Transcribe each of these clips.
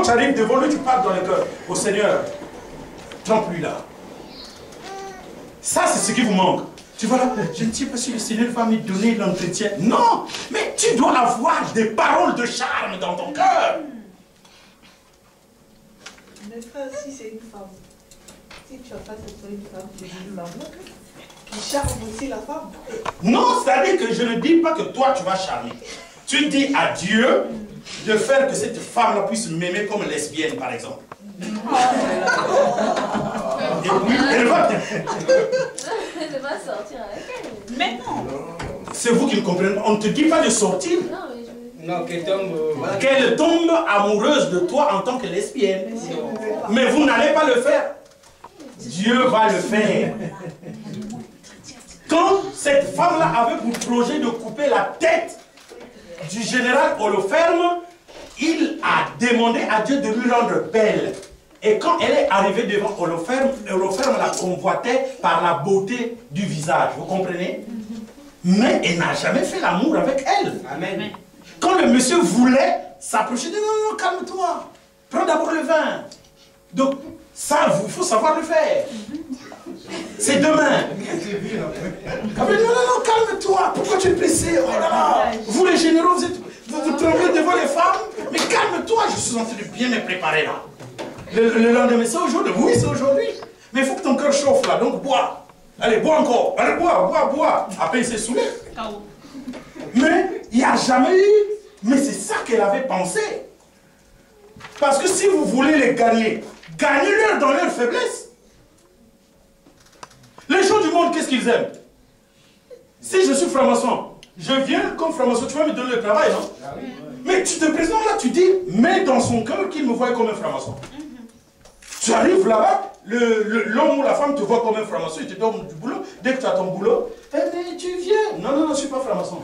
tu arrives devant lui, tu parles dans le cœur. Au Seigneur, trompe-lui là. Ça, c'est ce qui vous manque. Tu vois là, je ne sais pas si le Seigneur va me donner l'entretien. Non, mais tu dois avoir des paroles de charme dans ton cœur. Mais frère, si c'est une femme, si tu as pas cette une femme qui dit l'amour, qui charme aussi la femme. Non, c'est-à-dire que je ne dis pas que toi tu vas charmer. Tu dis à Dieu de faire que cette femme-là puisse m'aimer comme lesbienne, par exemple. Et puis, elle va... Elle va sortir avec elle. Mais non. C'est vous qui ne comprenez pas. On ne te dit pas de sortir. Non, qu'elle tombe... Qu'elle tombe amoureuse de toi en tant que lesbienne. Mais vous n'allez pas le faire. Dieu va le faire. Quand cette femme-là avait pour projet de couper la tête du général Holoferme, il a demandé à Dieu de lui rendre belle. Et quand elle est arrivée devant Holoferme, Holoferme la convoitait par la beauté du visage. Vous comprenez? Mais elle n'a jamais fait l'amour avec elle. Amen. Quand le monsieur voulait s'approcher, non, non, non, calme-toi. Prends d'abord le vin. Donc, ça, il faut savoir le faire. C'est demain. Non, non, non, calme-toi. Pourquoi tu es pressé? Oh là là. Vous les généraux, vous tremblez devant les femmes. Mais calme-toi, je suis en train de bien me préparer là. Le lendemain, c'est aujourd'hui. Oui, c'est aujourd'hui. Mais il faut que ton cœur chauffe là, donc bois. Allez, bois encore. Allez, bois. Après, il s'est saoulé. Mais il n'y a jamais eu. Mais c'est ça qu'elle avait pensé. Parce que si vous voulez les gagner, gagnez-leur dans leur faiblesse. Les gens du monde, qu'est-ce qu'ils aiment? Si je suis franc-maçon, je viens comme franc-maçon, tu vas me donner le travail, non? Mais tu te présentes là, tu dis, mets dans son cœur qu'il me voit comme un franc-maçon. Tu arrives là-bas, l'homme ou la femme te voit comme un franc-maçon, il te donne du boulot. Dès que tu as ton boulot, eh mais tu viens. Non, non, non, je ne suis pas franc-maçon.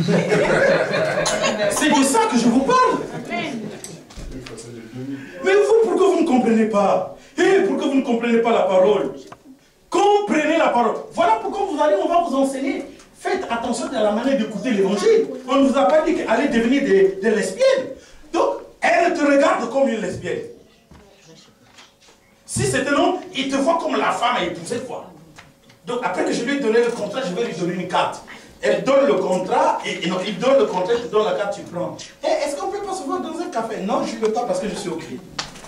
C'est de ça que je vous parle. Mais vous, pourquoi vous ne comprenez pas? Et pourquoi vous ne comprenez pas la parole? Comprenez la parole. Voilà pourquoi vous allez, on va vous enseigner. Faites attention à la manière d'écouter l'évangile. On ne vous a pas dit qu'elle devenir des lesbiennes. Donc, elle te regarde comme une lesbienne. Si c'est un homme, il te voit comme la femme à épouser quoi. Donc, après que je lui ai donné le contrat, je vais lui donner une carte. Elle donne le contrat, et donc il donne le contrat, tu donnes la carte, tu prends. Est-ce qu'on peut pas se voir dans un café? Non, je ne veux pas parce que je suis occupé.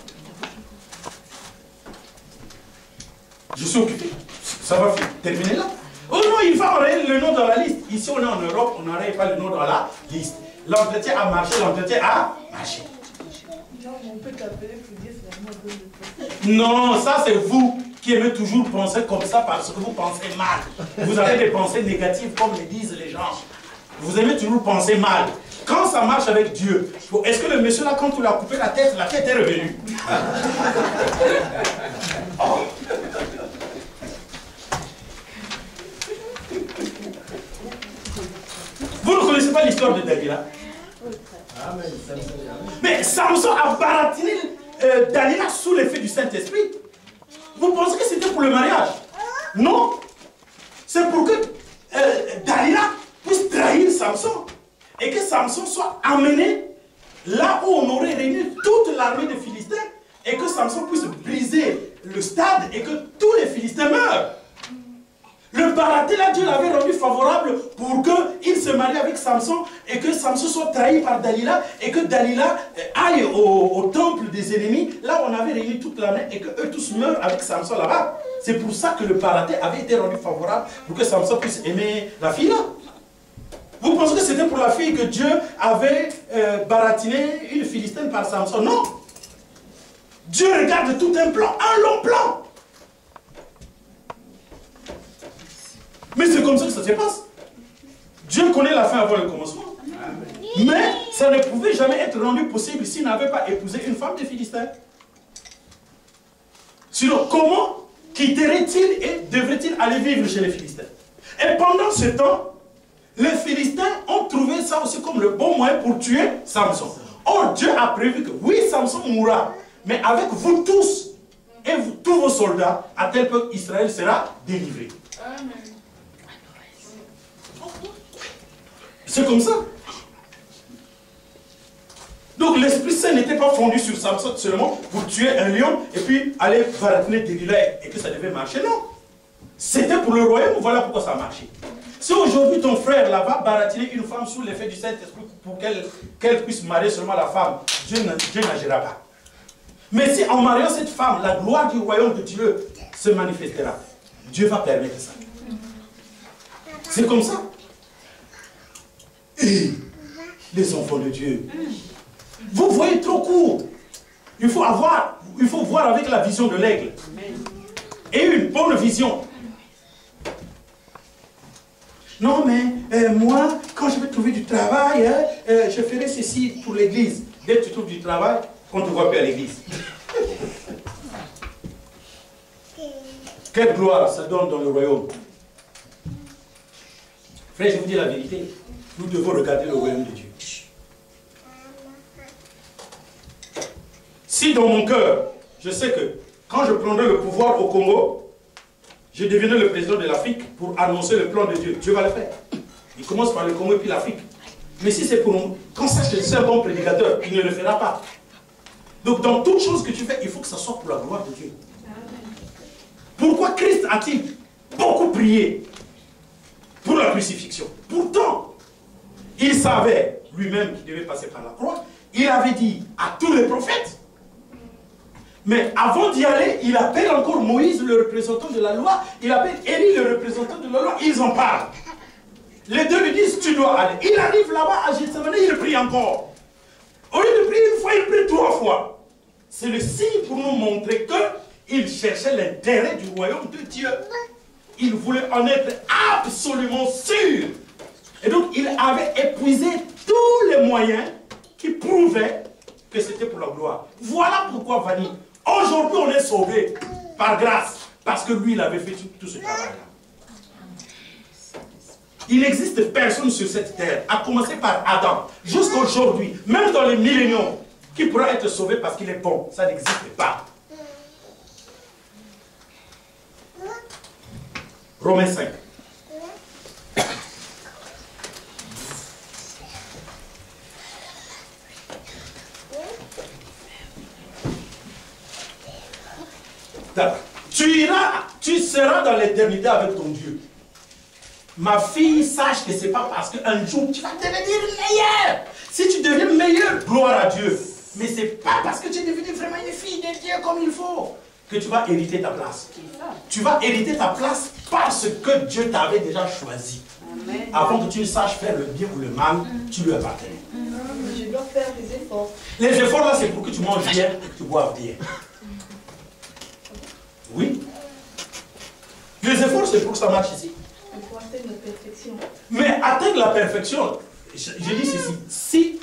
Je suis occupé. Ça va terminer là. Oh non, il va enrayer le nom dans la liste. Ici, on est en Europe, on n'enraye pas le nom dans la liste. L'entretien a marché, l'entretien a marché. Non, on peut t'appeler pour dire c'est vraiment Non, ça c'est vous qui aimez toujours penser comme ça parce que vous pensez mal. Vous avez des pensées négatives comme le disent les gens. Vous aimez toujours penser mal. Quand ça marche avec Dieu, est-ce que le monsieur là, quand tu l'as coupé la tête est revenue? Oh. Vous ne connaissez pas l'histoire de Dalila? Mais Samson a baratiné Dalila sous l'effet du Saint-Esprit. Vous pensez que c'était pour le mariage? Non. C'est pour que Dalila puisse trahir Samson. Et que Samson soit amené là où on aurait réuni toute l'armée des Philistins. Et que Samson puisse briser le stade et que tous les Philistins meurent. Le baraté là, Dieu l'avait rendu favorable pour qu'il se marie avec Samson et que Samson soit trahi par Dalila et que Dalila aille au temple des ennemis, là où on avait réuni toute l'armée et qu'eux tous meurent avec Samson là-bas. C'est pour ça que le baraté avait été rendu favorable pour que Samson puisse aimer la fille là. Vous pensez que c'était pour la fille que Dieu avait baratiné une Philistine par Samson? Non. Dieu regarde tout un plan, un long plan. Mais c'est comme ça que ça se passe. Dieu connaît la fin avant le commencement. Mais ça ne pouvait jamais être rendu possible s'il n'avait pas épousé une femme des Philistins. Sinon, comment quitterait-il et devrait-il aller vivre chez les Philistins? Et pendant ce temps, les Philistins ont trouvé ça aussi comme le bon moyen pour tuer Samson. Or, Dieu a prévu que oui, Samson mourra, mais avec vous tous et vous, tous vos soldats, à tel point qu'Israël sera délivré. Amen. C'est comme ça. Donc l'Esprit Saint n'était pas fondu sur Samson seulement pour tuer un lion et puis aller baratiner Delilah et que ça devait marcher. Non. C'était pour le royaume, voilà pourquoi ça a marché. Si aujourd'hui ton frère là va baratiner une femme sous l'effet du Saint-Esprit pour qu'elle puisse marier seulement la femme, Dieu n'agira pas. Mais si en mariant cette femme, la gloire du royaume de Dieu se manifestera, Dieu va permettre ça. C'est comme ça. Et les enfants de Dieu, vous voyez trop court. Il faut voir avec la vision de l'aigle. Et une bonne vision. Non, mais moi, quand je vais trouver du travail, je ferai ceci pour l'église. Dès que tu trouves du travail, on ne te voit plus à l'église. Quelle gloire ça donne dans le royaume. Frère, je vous dis la vérité. Nous devons regarder le royaume de Dieu. Si dans mon cœur, je sais que quand je prendrai le pouvoir au Congo, je deviendrai le président de l'Afrique pour annoncer le plan de Dieu. Dieu va le faire. Il commence par le Congo et puis l'Afrique. Mais si c'est pour nous, quand ça c'est un bon prédicateur, il ne le fera pas. Donc dans toute chose que tu fais, il faut que ça soit pour la gloire de Dieu. Pourquoi Christ a-t-il beaucoup prié pour la crucifixion? Pourtant, il savait lui-même qu'il devait passer par la croix. Il avait dit à tous les prophètes. Mais avant d'y aller, il appelle encore Moïse, le représentant de la loi. Il appelle Élie, le représentant de la loi. Ils en parlent. Les deux lui disent, tu dois aller. Il arrive là-bas à Gethsemane, il prie encore. Au lieu de prier une fois, il prie 3 fois. C'est le signe pour nous montrer qu'il cherchait l'intérêt du royaume de Dieu. Il voulait en être absolument sûr. Et donc, il avait épuisé tous les moyens qui prouvaient que c'était pour la gloire. Voilà pourquoi, Vanny, aujourd'hui, on est sauvé par grâce. Parce que lui, il avait fait tout ce travail-là. Il n'existe personne sur cette terre, à commencer par Adam, jusqu'à aujourd'hui, même dans les milléniums, qui pourra être sauvé parce qu'il est bon. Ça n'existe pas. Romains 5. Tu seras dans l'éternité avec ton Dieu. Ma fille, sache que ce n'est pas parce qu'un jour tu vas devenir meilleur. Si tu deviens meilleur, gloire à Dieu. Mais ce n'est pas parce que tu es devenu vraiment une fille de Dieu comme il faut que tu vas hériter ta place. Tu vas hériter ta place parce que Dieu t'avait déjà choisi. Amen. Avant que tu ne saches faire le bien ou le mal, tu lui appartenais. Je dois faire des efforts. Les efforts là, c'est pour que tu manges bien et que tu boives bien. Oui. Les efforts, c'est pour que ça marche ici. Il faut atteindre la perfection. Mais atteindre la perfection, je dis ceci,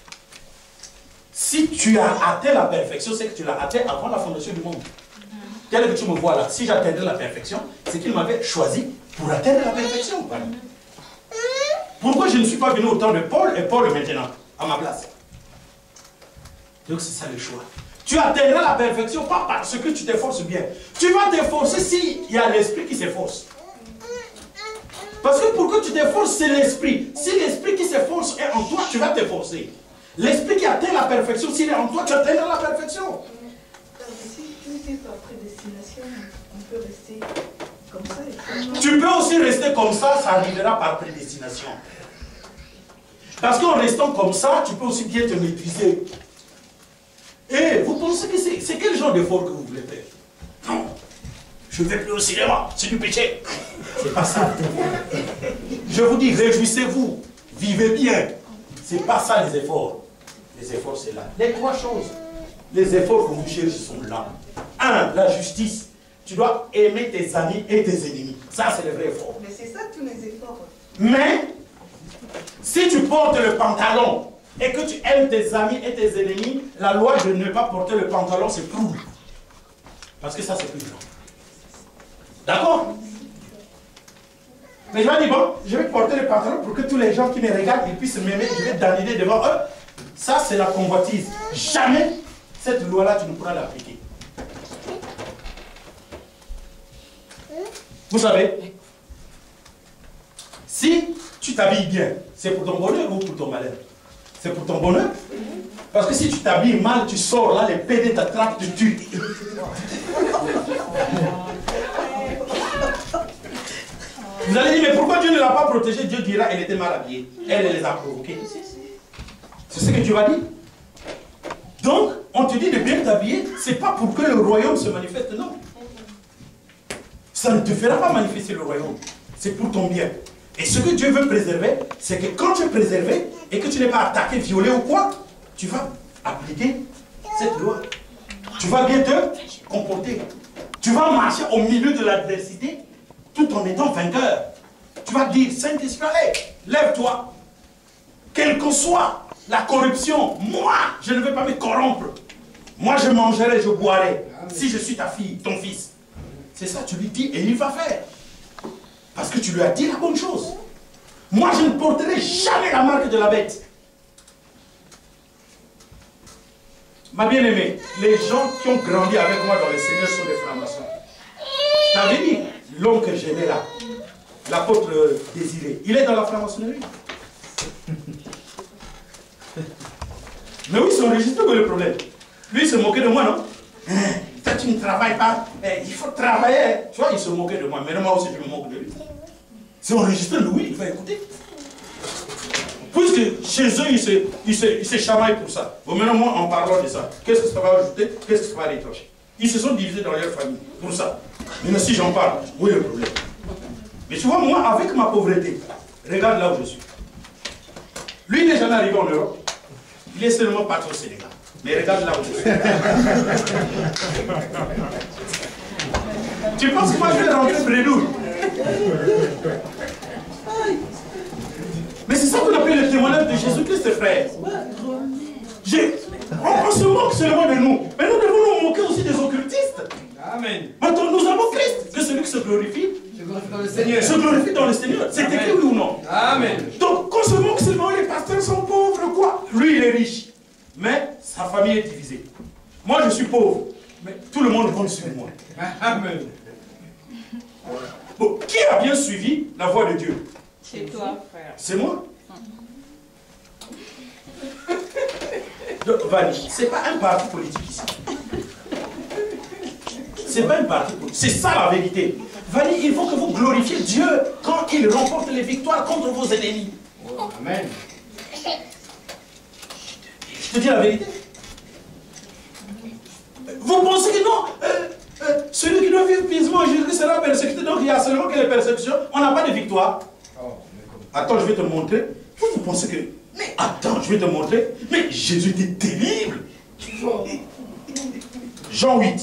si tu as atteint la perfection, c'est que tu l'as atteint avant la fondation du monde. Tel que tu me vois là, si j'atteindrais la perfection, c'est qu'il m'avait choisi pour atteindre la perfection. Voilà. Pourquoi je ne suis pas venu au temps de Paul et Paul maintenant, à ma place? Donc c'est ça le choix. Tu atteindras la perfection pas parce que tu t'efforces bien. Tu vas t'efforcer s'il y a l'esprit qui s'efforce. Parce que pour que tu t'efforces, c'est l'esprit. Si l'esprit qui s'efforce est en toi, tu vas t'efforcer. L'esprit qui atteint la perfection, s'il est en toi, tu atteindras la perfection. Si tout est par prédestination, on peut rester comme ça. Tu peux aussi rester comme ça, ça arrivera par prédestination. Parce qu'en restant comme ça, tu peux aussi bien te maîtriser. Et vous pensez que c'est quel genre d'effort que vous voulez faire? Non, je ne vais plus au cinéma, c'est du péché. C'est pas ça. Je vous dis, réjouissez-vous, vivez bien. C'est pas ça les efforts. Les efforts, c'est là. Les 3 choses. Les efforts que vous cherchez sont là. 1, la justice. Tu dois aimer tes amis et tes ennemis. Ça, c'est le vrai effort. Mais c'est ça tous les efforts. Mais, si tu portes le pantalon et que tu aimes tes amis et tes ennemis, la loi de ne pas porter le pantalon, c'est plus. Parce que ça, c'est plus grand. D'accord? Mais je vais dire, bon, je vais porter le pantalon pour que tous les gens qui me regardent, ils puissent m'aimer, je vais danider devant eux. Ça, c'est la convoitise. Jamais cette loi-là, tu ne pourras l'appliquer. Vous savez, si tu t'habilles bien, c'est pour ton bonheur ou pour ton malheur? C'est pour ton bonheur. Parce que si tu t'habilles mal, tu sors là, les PD t'attrapent, tu tues. Vous allez dire, mais pourquoi Dieu ne l'a pas protégée? Dieu dira, elle était mal habillée. Elle les a provoqués. C'est ce que Dieu va dire. Donc, on te dit de bien t'habiller, c'est pas pour que le royaume se manifeste, non. Ça ne te fera pas manifester le royaume. C'est pour ton bien. Et ce que Dieu veut préserver, c'est que quand tu es préservé et que tu n'es pas attaqué, violé ou quoi, tu vas appliquer cette loi. Tu vas bien te comporter. Tu vas marcher au milieu de l'adversité tout en étant vainqueur. Tu vas dire, Saint-Esprit, allez, lève-toi. Quelle que soit la corruption, moi, je ne vais pas me corrompre. Moi, je mangerai, je boirai. Si je suis ta fille, ton fils. C'est ça, tu lui dis et il va faire. Parce que tu lui as dit la bonne chose. Moi, je ne porterai jamais la marque de la bête. Ma bien-aimée, les gens qui ont grandi avec moi dans le Seigneur sont des francs-maçons. Je t'avais dit, l'homme que j'aimais là, l'apôtre Désiré, il est dans la franc-maçonnerie. Mais oui, c'est enregistré, que le problème. Lui, il se moquait de moi, non? Toi, tu ne travailles pas, il faut travailler. Tu vois, il se moquait de moi, mais moi aussi, je me moque de lui. C'est enregistré, oui, il va écouter. Puisque chez eux, ils se chamaillent pour ça. Bon, maintenant, moi, en parlant de ça, qu'est-ce que ça va ajouter? Qu'est-ce que ça va rétorcher? Ils se sont divisés dans leur famille pour ça. Mais si j'en parle, où est le problème? Mais tu vois, moi, avec ma pauvreté, regarde là où je suis. Lui, il n'est jamais arrivé en Europe. Il est seulement parti au Sénégal. Mais regarde là où je suis. Tu penses que moi, je vais rentrer Bredouille? Mais c'est ça qu'on appelle le témoignage de Jésus-Christ, frère. On se moque seulement de nous. Mais nous devons nous moquer aussi des occultistes. Amen. Maintenant, nous avons Christ, que celui qui se glorifie se glorifie dans le Seigneur. C'est écrit, oui ou non? Amen. Donc, qu'on se moque seulement, les pasteurs sont pauvres, quoi? Lui, il est riche. Mais sa famille est divisée. Moi, je suis pauvre. Mais tout le monde compte sur moi. Amen. Bon, qui a bien suivi la voie de Dieu? C'est toi, frère. C'est moi. Donc, Vali, c'est pas un parti politique ici. C'est pas un parti politique. C'est ça la vérité. Vali, il faut que vous glorifiez Dieu quand il remporte les victoires contre vos ennemis. Amen. Je te dis la vérité. Vous pensez que non, celui qui doit vivre pieusement en Jésus sera persécuté, donc il y a seulement que les persécutions, on n'a pas de victoire. Attends, je vais te montrer. Vous pensez que... Mais attends, je vais te montrer. Mais Jésus était terrible. Jean 8.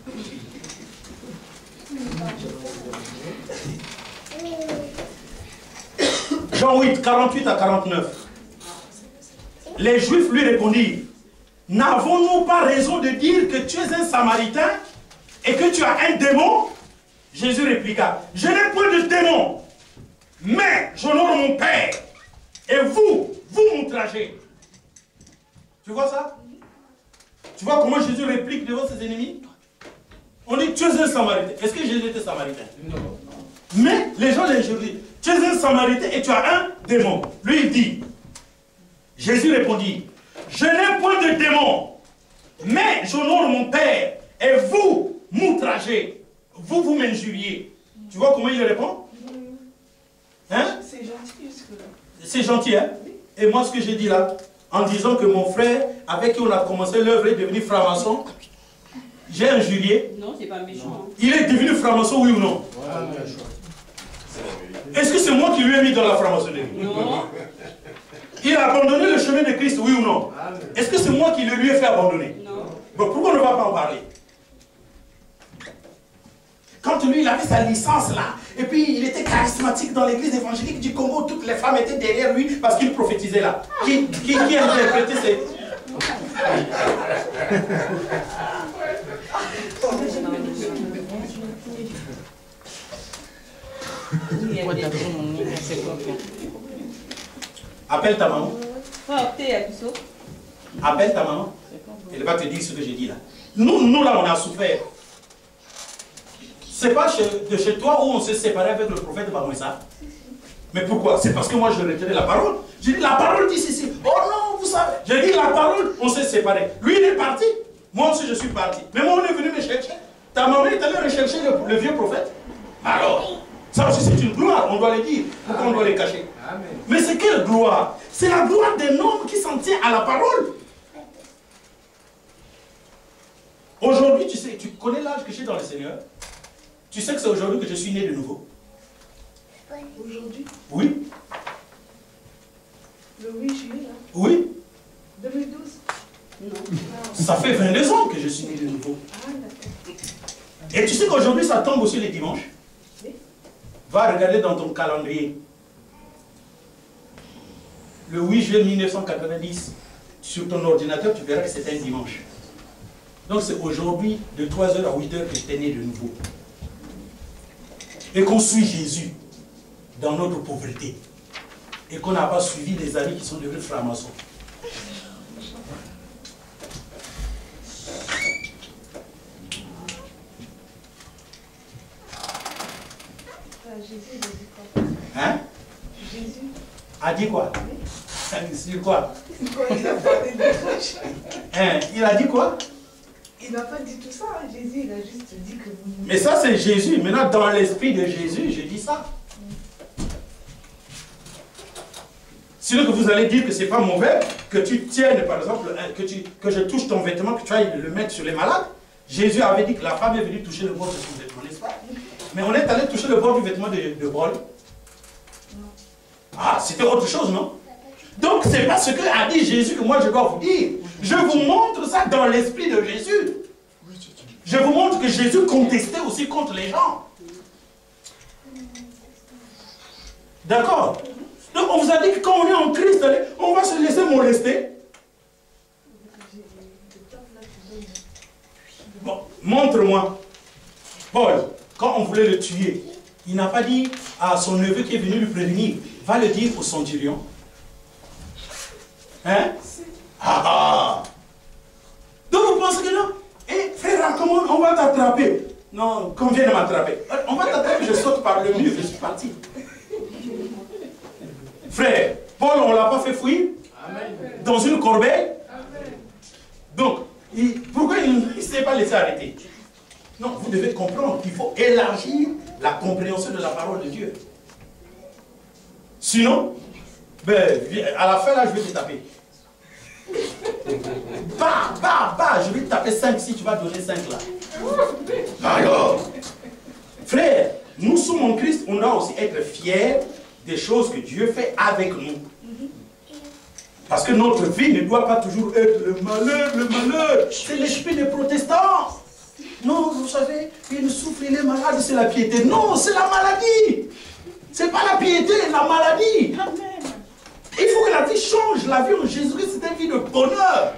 Jean 8, 48 à 49. Les Juifs lui répondirent, n'avons-nous pas raison de dire que tu es un Samaritain et que tu as un démon? Jésus répliqua, je n'ai point de démon, mais j'honore mon Père. Et vous m'outragez. Tu vois ça? Tu vois comment Jésus réplique devant ses ennemis? On dit, tu es un Samaritain. Est-ce que Jésus était Samaritain? Non. Mais les gens l'injurient. Tu es un Samaritain et tu as un démon. Lui, il dit, Jésus répondit, je n'ai point de démon, mais j'honore mon Père. Et vous m'outragez. Vous m'injuriez. Tu vois comment il répond? Hein? C'est gentil jusque-là. C'est gentil, hein? Et moi, ce que j'ai dit là, en disant que mon frère, avec qui on a commencé l'œuvre, est devenu franc-maçon, j'ai injurié. Non, c'est pas méchant. Il est devenu franc-maçon, oui ou non? Est-ce que c'est moi qui lui ai mis dans la franc-maçonnerie? Non. Il a abandonné le chemin de Christ, oui ou non? Est-ce que c'est moi qui le lui ai fait abandonner? Non. Bon, pourquoi on ne va pas en parler? Quand lui, il avait sa licence là, et puis il était charismatique dans l'église évangélique du Congo, toutes les femmes étaient derrière lui parce qu'il prophétisait là. Qui interprétait ces... Appelle ta maman. Appelle ta maman. Elle va te dire ce que j'ai dit là. Nous là, on a souffert. C'est pas de chez toi où on s'est séparé avec le prophète Bamouessa. Mais pourquoi? C'est parce que moi je retirais la parole. J'ai dit la parole dit ceci. Oh non, vous Vous savez, j'ai dit la parole, on s'est séparés. Lui, il est parti. Moi aussi, je suis parti. Mais moi, on est venu me chercher. Ta maman est allée rechercher le vieux prophète. Alors, ça aussi, c'est une gloire, on doit le dire. Pourquoi on doit les cacher? Amen. Mais c'est quelle gloire? C'est la gloire d'un homme qui s'en tient à la parole. Aujourd'hui, tu sais, tu connais l'âge que j'ai dans le Seigneur. Tu sais que c'est aujourd'hui que je suis né de nouveau. Aujourd'hui, Oui. le 8 juillet, là, Oui. 2012. Non. Ça fait 22 ans que je suis né de nouveau. Ah, d'accord. Et tu sais qu'aujourd'hui, ça tombe aussi les dimanches. Oui. Va regarder dans ton calendrier. Le 8 juillet 1990, sur ton ordinateur, tu verras que c'est un dimanche. Donc c'est aujourd'hui, de 3h à 8h, que j'étais né de nouveau. Et qu'on suit Jésus dans notre pauvreté. Et qu'on n'a pas suivi des amis qui sont devenus francs-maçons. Jésus, il a dit quoi? Hein? Jésus. A dit quoi? Sur quoi? Il a parlé de gauche. Hein? Il a dit quoi? Il n'a pas dit tout ça, hein. Jésus, il a juste dit que vous... Mais ça c'est Jésus. Maintenant dans l'esprit de Jésus, je dis ça. Sinon que vous allez dire que c'est pas mauvais, que tu tiennes par exemple, que je touche ton vêtement, que tu ailles le mettre sur les malades. Jésus avait dit que la femme est venue toucher le bord de son vêtement, n'est-ce pas? Mais on est allé toucher le bord du vêtement de Paul. Ah, c'était autre chose, non? Donc c'est pas ce que a dit Jésus que moi je dois vous dire. Je vous montre ça dans l'esprit de Jésus. Je vous montre que Jésus contestait aussi contre les gens. D'accord? Donc on vous a dit que quand on est en Christ, allez, on va se laisser molester. Bon, montre-moi. Paul, quand on voulait le tuer, il n'a pas dit à son neveu qui est venu le prévenir, va le dire au centurion. Hein? Ah ah! Donc vous pensez que non? Eh frère, comment on va t'attraper? Non, qu'on vienne m'attraper. On va t'attraper, je saute par le mur, je suis parti. Frère, Paul, on ne l'a pas fait fouiller? Dans une corbeille? Donc, pourquoi il ne s'est pas laissé arrêter? Non, vous devez comprendre qu'il faut élargir la compréhension de la parole de Dieu. Sinon, ben, à la fin, là, je vais te taper. Bah, je vais te taper 5 si tu vas donner 5 là. Alors, frère, nous sommes en Christ, on doit aussi être fiers des choses que Dieu fait avec nous. Parce que notre vie ne doit pas toujours être le malheur, le malheur. C'est l'esprit des protestants. Non, vous savez, il souffre, il est malade, c'est la piété. Non, c'est la maladie. C'est pas la piété, la maladie. Amen. Il faut que la vie change. La vie en Jésus-Christ, c'est une vie de bonheur.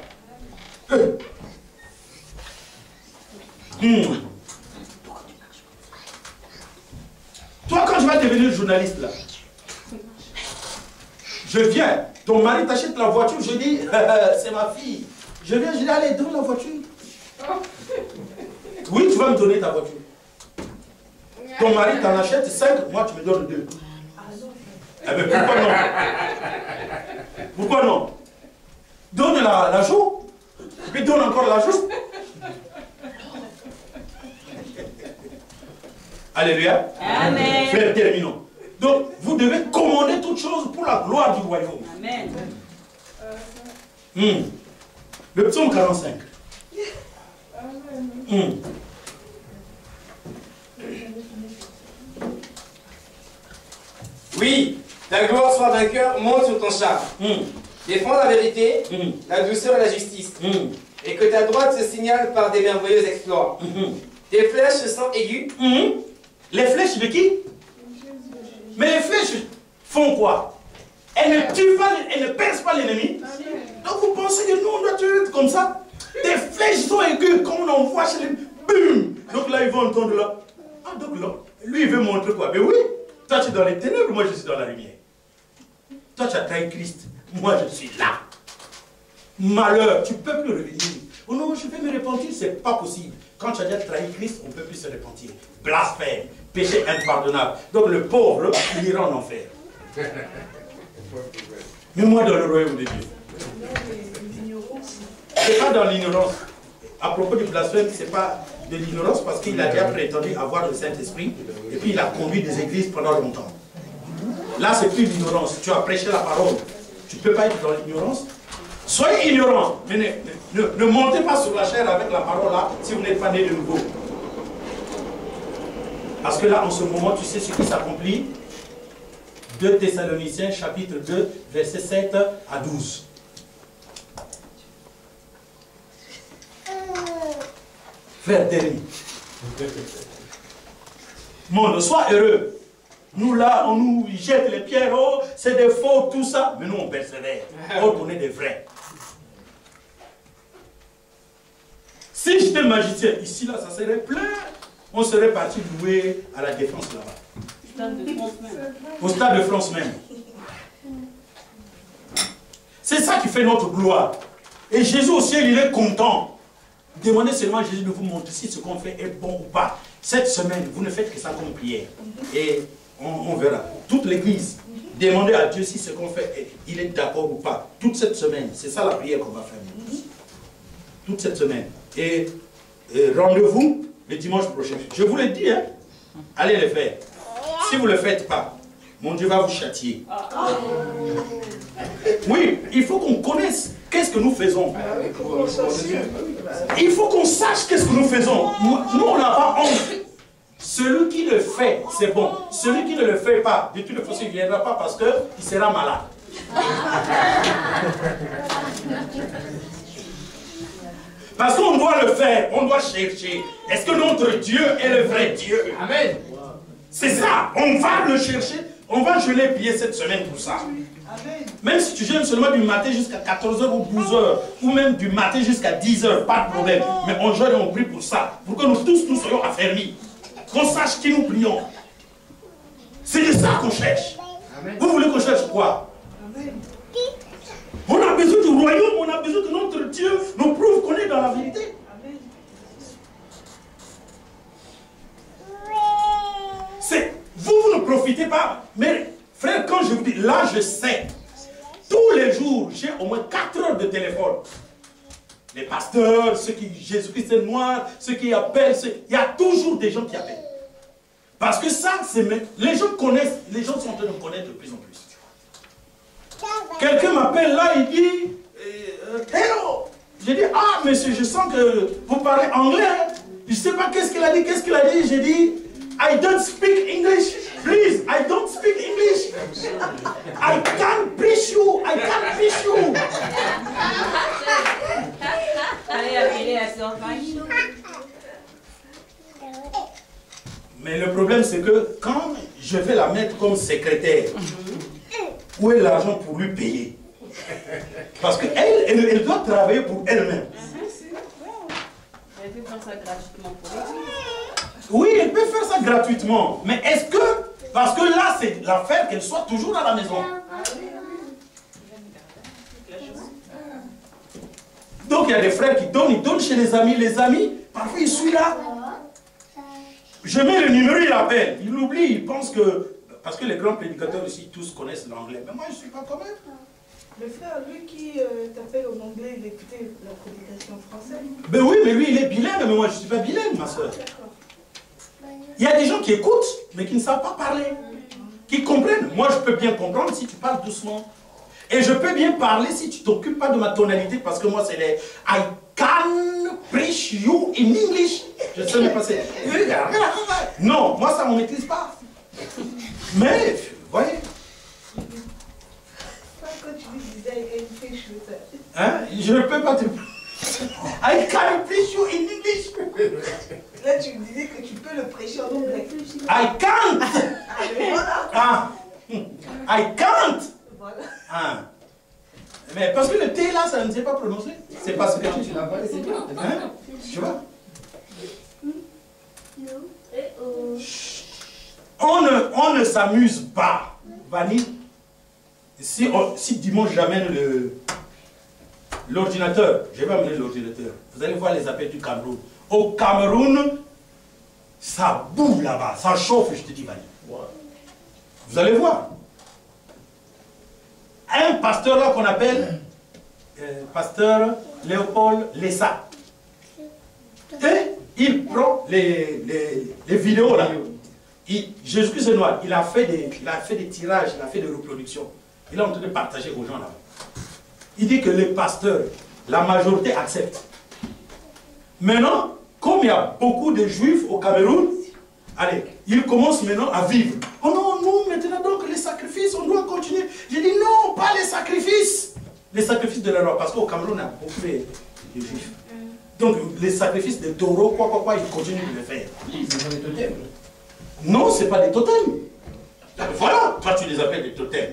Toi, quand je vais devenir journaliste, là, je viens, ton mari t'achète la voiture, je dis, c'est ma fille. Je viens, je dis, allez, donne la voiture. Oui, tu vas me donner ta voiture. Ton mari t'en achète 5, moi tu me donnes 2. Eh bien, pourquoi non? Pourquoi non? Donne la joue, et puis donne encore la joue. Alléluia. Amen. Frère, terminons. Donc, vous devez commander toutes choses pour la gloire du royaume. Amen. Le psaume 45. Oui, ta gloire soit vainqueur, monte sur ton char. Défends la vérité, la douceur et la justice. Et que ta droite se signale par des merveilleux exploits. Tes flèches sont aiguës. Les flèches de qui? Mais les flèches font quoi? Elles ne tuent pas, elles ne percent pas l'ennemi. Donc vous pensez que nous on doit tuer comme ça? Des flèches sont aiguës, comme on en voit chez les... Boum! Donc là ils vont entendre là. Ah donc là, lui il veut montrer quoi? Mais oui, toi tu es dans les ténèbres, moi je suis dans la lumière. Toi tu as trahi Christ, moi je suis là. Malheur, tu ne peux plus revenir. Oh non, je vais me repentir, c'est pas possible. Quand tu as déjà trahi Christ, on ne peut plus se repentir. Blasphème, péché impardonnable. Donc le pauvre, il ira en enfer. Mais moi dans le royaume de Dieu. C'est pas dans l'ignorance. À propos du blasphème, c'est pas de l'ignorance parce qu'il a déjà prétendu avoir le Saint-Esprit et puis il a conduit des églises pendant longtemps. Là, c'est plus l'ignorance. Tu as prêché la parole. Tu ne peux pas être dans l'ignorance. Soyez ignorants, mais ne montez pas sur la chair avec la parole là si vous n'êtes pas né de nouveau. Parce que là, en ce moment, tu sais ce qui s'accomplit. 2 Thessaloniciens, chapitre 2, versets 7 à 12. Frère Terry. Monde, sois heureux. Nous là, on nous jette les pierres, oh, c'est des faux, tout ça. Mais nous, on persévère. On est des vrais. Si j'étais magicien, ici, là, ça serait plein. On serait parti louer à la Défense là-bas. Au Stade de France même. C'est ça qui fait notre gloire. Et Jésus au ciel, il est content. Demandez seulement à Jésus de vous montrer si ce qu'on fait est bon ou pas. Cette semaine, vous ne faites que ça comme prière. Et on verra. Toute l'église, demandez à Dieu si ce qu'on fait, il est d'accord ou pas. Toute cette semaine, c'est ça la prière qu'on va faire. Toute cette semaine. Et rendez-vous le dimanche prochain. Je vous le dis, hein, allez le faire. Si vous ne le faites pas, mon Dieu va vous châtier. Oui, il faut qu'on connaisse qu'est-ce que nous faisons. Il faut qu'on sache qu'est-ce que nous faisons. Nous, on n'a pas honte. Celui qui le fait, c'est bon. Celui qui ne le fait pas, de toute façon, il ne viendra pas parce qu'il sera malade. Parce qu'on doit le faire, on doit chercher. Est-ce que notre Dieu est le vrai Dieu? Amen. C'est ça, on va le chercher. On va geler pieds cette semaine pour ça. Amen. Même si tu jeûnes seulement du matin jusqu'à 14h ou 12h, ou même du matin jusqu'à 10h, pas de problème. Mais on jeûne et on prie pour ça, pour que nous tous nous soyons affermis. Qu'on sache qui nous prions. C'est de ça qu'on cherche. Amen. Vous voulez qu'on cherche quoi? Amen. On a besoin du royaume, on a besoin que notre Dieu nous prouve qu'on est dans la vérité. C'est vous ne profitez pas. Mais frère, quand je vous dis, là je sais, tous les jours, j'ai au moins 4 heures de téléphone. Les pasteurs, ceux qui, Jésus-Christ est noir, ceux qui appellent, il y a toujours des gens qui appellent. Parce que ça, les gens connaissent, les gens sont en train de connaître de plus en plus. Quelqu'un m'appelle là, il dit, hello. J'ai dit, ah monsieur, je sens que vous parlez anglais. Je ne sais pas qu'est-ce qu'il a dit, J'ai dit, I don't speak English. Please, I don't speak English. I can't preach you. I can't preach you. Mais le problème, c'est que quand je vais la mettre comme secrétaire, où est l'argent pour lui payer? Parce qu'elle elle doit travailler pour elle-même. Elle peut faire ça gratuitement pour elle. Oui, elle peut faire ça gratuitement. Mais est-ce que... Parce que là, c'est l'affaire qu'elle soit toujours à la maison. Donc, il y a des frères qui donnent, ils donnent chez les amis. Les amis, parfois, ils sont là. Je mets le numéro, il appelle. Il oublie, il pense que... Parce que les grands prédicateurs ici, tous connaissent l'anglais. Mais moi, je ne suis pas comme eux. Le frère, lui qui t'appelle en anglais, il écoutait la prédication française. Ben oui, mais lui, il est bilingue, mais moi, je ne suis pas bilingue, ma soeur. Il y a des gens qui écoutent, mais qui ne savent pas parler. Qui comprennent. Moi, je peux bien comprendre si tu parles doucement. Et je peux bien parler si tu ne t'occupes pas de ma tonalité, parce que moi, c'est les I can preach you in English. Je sais même pas c'est... Non, moi, ça ne me maîtrise pas. Mais, vous voyez. Quand tu disais I can preach you, Hein? Je ne peux pas te... I can preach you in English. Là, tu me disais que tu peux le prêcher en anglais. I can't. Voilà. Ah. I can't. Voilà. Ah. Mais parce que le T là, ça ne sait pas prononcer. C'est parce que tu l'as pas laissé bien. Hein? Tu vois? On ne s'amuse pas. Vanille. Si dimanche j'amène l'ordinateur, je vais amener l'ordinateur. Vous allez voir les appels du Cameroun. Au Cameroun, ça boue là-bas, ça chauffe, je te dis, Vanille. Vous allez voir. Un pasteur là qu'on appelle pasteur Léopold Lessa. Et il prend les vidéos là. Jésus-Christ est noir, il a fait des tirages, il a fait des reproductions. Il est en train de partager aux gens là. Il dit que les pasteurs, la majorité accepte. Maintenant, comme il y a beaucoup de juifs au Cameroun, allez, ils commencent maintenant à vivre. Oh non, nous maintenant donc les sacrifices, on doit continuer. J'ai dit non, pas les sacrifices. Les sacrifices de la loi, parce qu'au Cameroun, on a beaucoup de juifs. Donc les sacrifices de taureaux, quoi, ils continuent de le faire. Ils ont des totems. Non, ce n'est pas des totems. Voilà, toi tu les appelles des totems.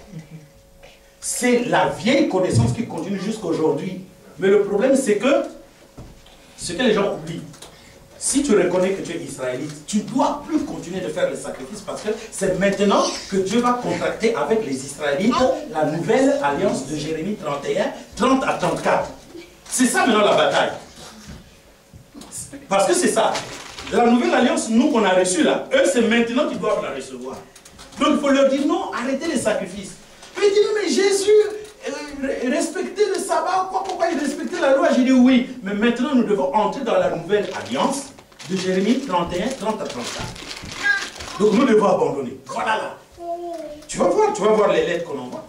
C'est la vieille connaissance qui continue jusqu'à aujourd'hui. Mais le problème, c'est que ce que les gens oublient, si tu reconnais que tu es israélite, tu ne dois plus continuer de faire les sacrifices parce que c'est maintenant que Dieu va contracter avec les Israélites la nouvelle alliance de Jérémie 31, 30 à 34. C'est ça maintenant la bataille. Parce que c'est ça. La nouvelle alliance, nous qu'on a reçue là, eux c'est maintenant qu'ils doivent la recevoir. Donc il faut leur dire non, arrêtez les sacrifices. Mais ils disent mais Jésus, respectez le sabbat, pourquoi il respectait la loi? J'ai dit oui, mais maintenant nous devons entrer dans la nouvelle alliance de Jérémie 31, 30 à 34. Donc nous devons abandonner. Voilà là. Tu vas voir les lettres qu'on envoie.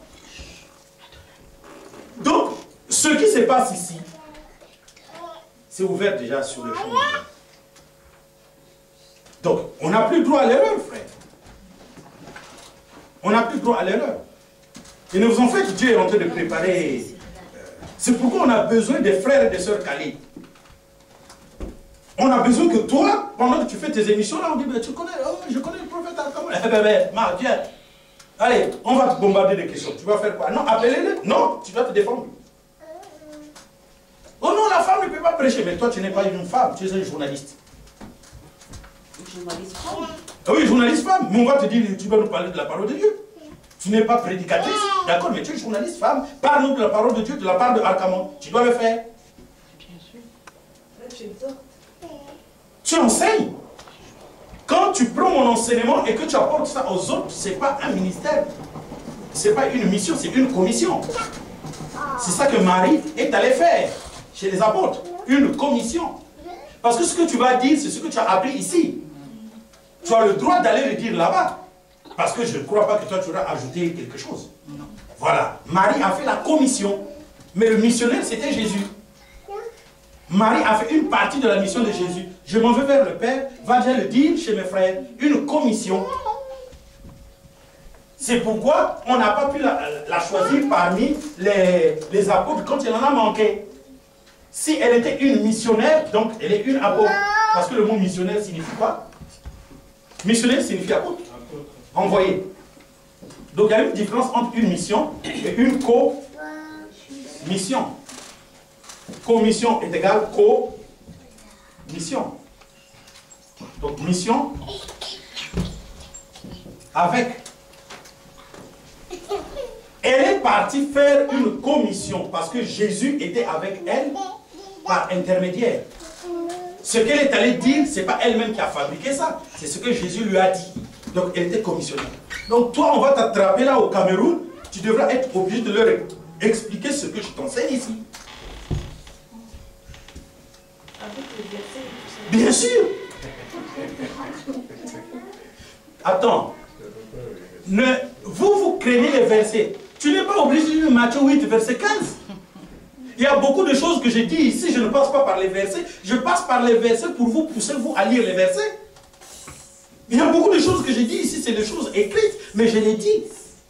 Donc, ce qui se passe ici, c'est ouvert déjà sur le chemin. Donc, on n'a plus droit à l'erreur, frère. On n'a plus droit à l'erreur. Et ne vous en faites, Dieu est en train de préparer. C'est pourquoi on a besoin des frères et des sœurs calés. On a besoin que toi, pendant que tu fais tes émissions, là, on dit, tu connais, oh, je connais le prophète Al-Kamoun. Eh ben, Marc, viens. Allez, on va te bombarder de questions. Tu vas faire quoi? Non, appelez-le. Non, tu dois te défendre. Oh non, la femme ne peut pas prêcher. Mais toi, tu n'es pas une femme, tu es un journaliste. Journaliste femme. Ah oui, journaliste femme. Mais on va te dire, tu vas nous parler de la parole de Dieu. Tu n'es pas prédicatrice. D'accord, mais tu es journaliste femme. Parle-nous de la parole de Dieu, de la part de Al-Kamoun. Tu dois le faire. Bien sûr. Là, tu exhortes. Tu enseignes. Quand tu prends mon enseignement et que tu apportes ça aux autres, ce n'est pas un ministère. Ce n'est pas une mission, c'est une commission. C'est ça que Marie est allée faire chez les apôtres. Une commission. Parce que ce que tu vas dire, c'est ce que tu as appris ici. Tu as le droit d'aller le dire là-bas. Parce que je ne crois pas que toi tu auras ajouté quelque chose. Voilà. Marie a fait la commission. Mais le missionnaire, c'était Jésus. Marie a fait une partie de la mission de Jésus. Je m'en vais vers le Père, va déjà le dire chez mes frères. Une commission. C'est pourquoi on n'a pas pu la choisir parmi les apôtres quand il en a manqué. Si elle était une missionnaire, donc elle est une apôtre. Parce que le mot missionnaire signifie quoi? Missionnaire signifie apôtre. Envoyé. Donc il y a une différence entre une mission et une co-mission. Commission est égale co-mission. Donc mission avec. Elle est partie faire une commission parce que Jésus était avec elle par intermédiaire. Ce qu'elle est allée dire, ce n'est pas elle-même qui a fabriqué ça, c'est ce que Jésus lui a dit. Donc elle était commissionnée. Donc toi, on va t'attraper là au Cameroun, tu devras être obligé de leur expliquer ce que je t'enseigne ici. Avec les versets et tout ça. Bien sûr. Attends. Vous craignez les versets. Tu n'es pas obligé de lire Matthieu 8, verset 15. Il y a beaucoup de choses que j'ai dit ici, je ne passe pas par les versets. Je passe par les versets pour vous pousser vous à lire les versets. Il y a beaucoup de choses que j'ai dit ici, c'est des choses écrites, mais je les dis.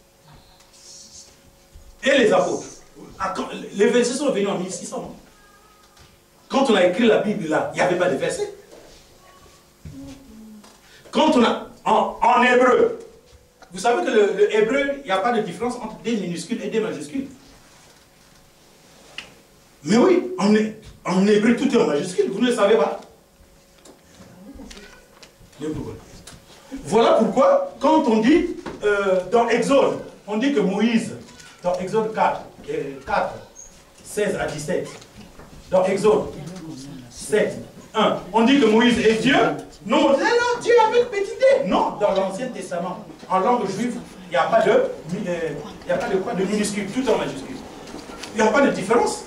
Et les apôtres. Les versets sont venus en 1600. Quand on a écrit la Bible là, il n'y avait pas de versets. Quand on a, en hébreu, vous savez que le hébreu, il n'y a pas de différence entre des minuscules et des majuscules. Mais oui, en hébreu, tout est en majuscule. Vous ne le savez pas. Voilà pourquoi, quand on dit, dans Exode, on dit que Moïse, dans Exode 4, 16 à 17, dans Exode 7, 1, on dit que Moïse est Dieu. Non, non, Dieu avec petit d. Non, dans l'Ancien Testament, en langue juive, il n'y a pas de, il n'y a pas de quoi de minuscule, tout en majuscule. Il n'y a pas de différence.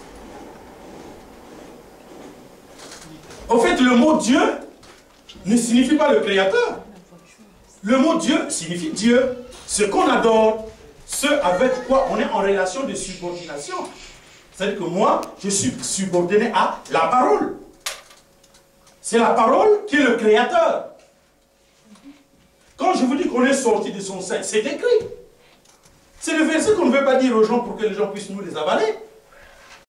En fait, le mot Dieu ne signifie pas le Créateur. Le mot Dieu signifie Dieu. Ce qu'on adore, ce avec quoi on est en relation de subordination. C'est-à-dire que moi, je suis subordonné à la parole. C'est la parole qui est le Créateur. Quand je vous dis qu'on est sorti de son sein, c'est écrit. C'est le verset qu'on ne veut pas dire aux gens pour que les gens puissent nous les avaler.